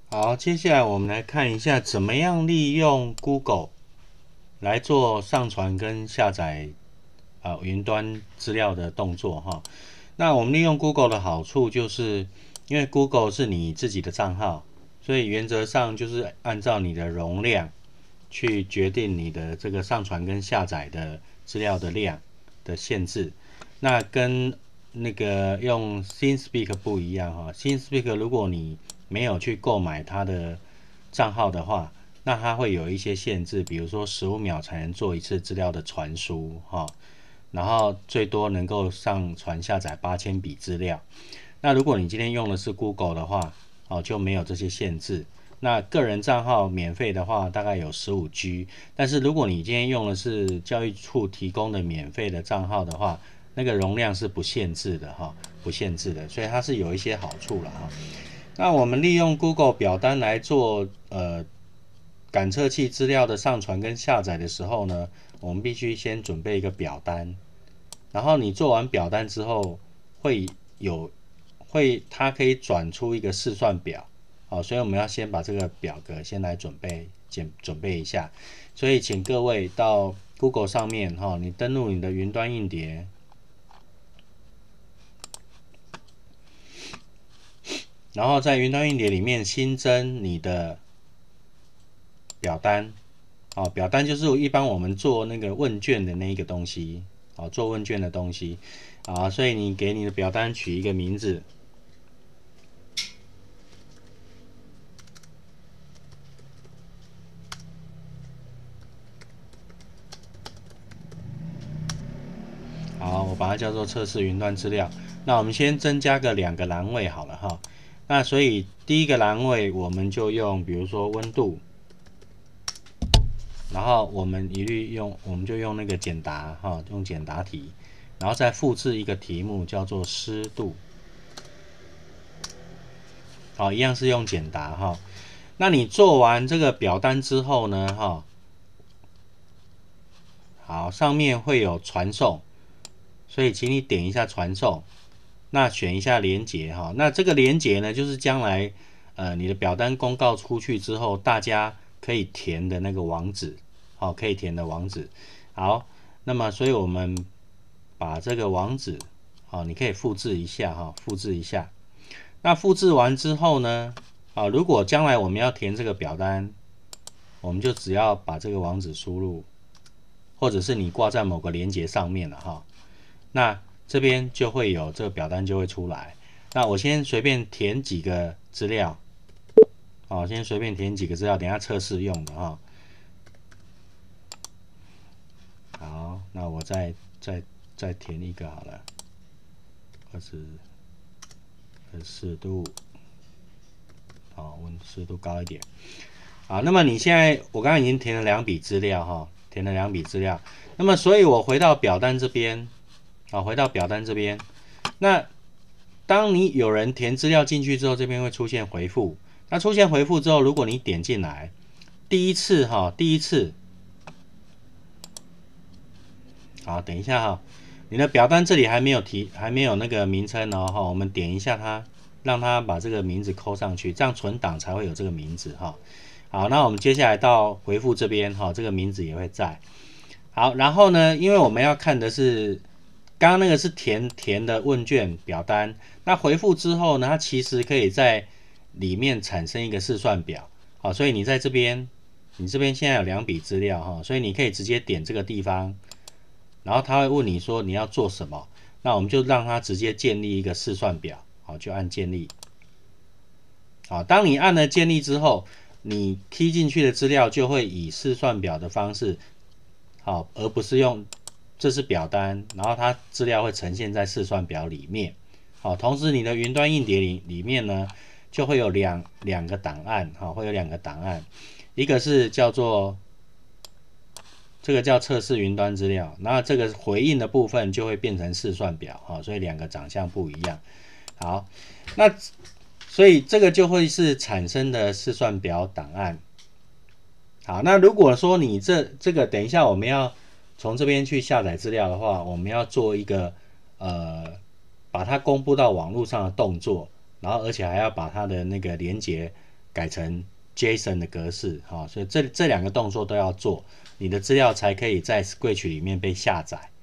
好，接下来我们来看一下怎么样利用 Google 来做上传跟下载云端资料的动作哈。那我们利用 Google 的好处就是，因为 Google 是你自己的账号，所以原则上就是按照你的容量去决定你的这个上传跟下载的资料的量的限制。那跟那个用 ThinkSpeak 不一样哈，ThinkSpeak 如果你没有去购买它的账号的话，那它会有一些限制，比如说15秒才能做一次资料的传输哈，然后最多能够上传下载8000笔资料。那如果你今天用的是 Google 的话，就没有这些限制。那个人账号免费的话，大概有15G，但是如果你今天用的是教育处提供的免费的账号的话，那个容量是不限制的哈，不限制的，所以它是有一些好处了哈。那我们利用 Google 表单来做感测器资料的上传跟下载的时候呢，我们必须先准备一个表单，然后你做完表单之后，会它可以转出一个试算表，好，所以我们要先把这个表格先来准备一下。所以请各位到 Google 上面哈，你登录你的云端硬碟，然后在云端硬碟里面新增你的表单，表单就是一般我们做那个问卷的那一个东西，做问卷的东西，所以你给你的表单取一个名字。好，我把它叫做测试云端资料。那我们先增加个2个栏位好了哈。那所以第一个栏位我们就用，比如说温度，然后我们就用那个简答哈，用简答题，然后再复制一个题目叫做湿度。好，一样是用简答哈。那你做完这个表单之后呢，好，上面会有传送，所以请你点一下传送，那选一下连结哈。那这个连结呢，就是将来你的表单公告出去之后，大家可以填的那个网址，好，可以填的网址。好，那么所以我们把这个网址，好，你可以复制一下哈，复制一下。那复制完之后呢，如果将来我们要填这个表单，我们就只要把这个网址输入，或者是你挂在某个连结上面了哈。那这边就会有这个表单就会出来。那我先随便填几个资料，先随便填几个资料，等一下测试用的哈。好，那我再填一个好了，24度，好，湿度高一点。好，那么你现在我刚刚已经填了2笔资料哈，填了2笔资料。那么所以我回到表单这边，回到表单这边，那当你有人填资料进去之后，这边会出现回复。那出现回复之后，如果你点进来，第一次，好，等一下哈，你的表单这里还没有那个名称哦，我们点一下它，让它把这个名字扣上去，这样存档才会有这个名字哈。好，那我们接下来到回复这边哈，这个名字也会在。好，然后呢，因为我们要看的是刚刚那个是填的问卷表单，那回复之后呢，它其实可以在里面产生一个试算表。好，所以你在这边，你这边现在有2笔资料哈，所以你可以直接点这个地方，然后他会问你说你要做什么，那我们就让他直接建立一个试算表，好，就按建立。好，当你按了建立之后，你踢进去的资料就会以试算表的方式，好，而不是用这是表单，然后它资料会呈现在试算表里面。好，同时你的云端硬碟里面呢，就会有两个档案，好，会有2个档案，一个是叫做这个叫测试云端资料，那这个回应的部分就会变成试算表，好，所以2个长相不一样。好，那所以这个就会是产生的试算表档案。好，那如果说你这个等一下我们要从这边去下载资料的话，我们要做一个把它公布到网络上的动作，然后而且还要把它的那个连结改成 JSON 的格式，所以这两个动作都要做，你的资料才可以在 Scratch 里面被下载。